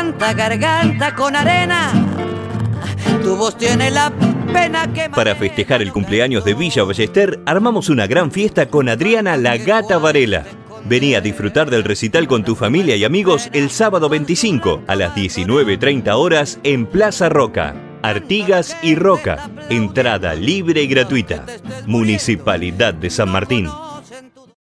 tanta garganta con arena. Tu voz tiene la pena que... Para festejar el cumpleaños de Villa Ballester, armamos una gran fiesta con Adriana La Gata Varela. Vení a disfrutar del recital con tu familia y amigos el sábado 25 a las 19:30 horas en Plaza Roca, Artigas y Roca. Entrada libre y gratuita. Municipalidad de San Martín.